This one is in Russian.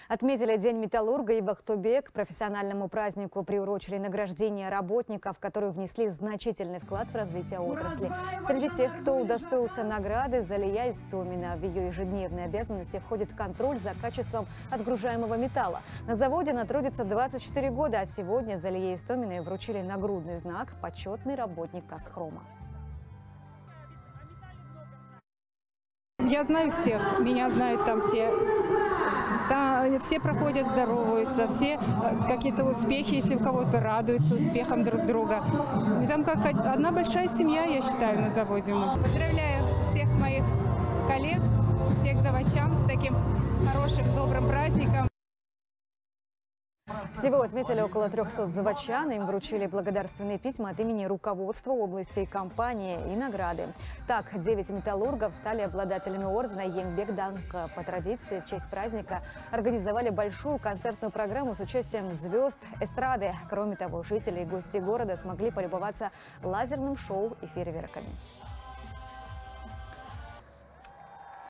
Отметили День металлурга, и в Ахтубе к профессиональному празднику приурочили награждение работников, которые внесли значительный вклад в развитие отрасли. Среди тех, кто удостоился награды, Залия Истомина. В ее ежедневные обязанности входит контроль за качеством отгружаемого металла. На заводе она трудится 24 года, а сегодня Залие Истоминой вручили нагрудный знак «Почетный работник Казхрома». Я знаю всех, меня знают там все. Там все проходят, здороваются, все какие-то успехи, если у кого-то радуются успехам друг друга. И там как одна большая семья, я считаю, на заводе. Поздравляю всех моих коллег, всех заводчан с таким хорошим, добрым праздником. Всего отметили около 300 заводчан. Им вручили благодарственные письма от имени руководства области, компании и награды. Так, 9 металлургов стали обладателями ордена Еңбек Даңқы. По традиции, в честь праздника организовали большую концертную программу с участием звезд эстрады. Кроме того, жители и гости города смогли полюбоваться лазерным шоу и фейерверками.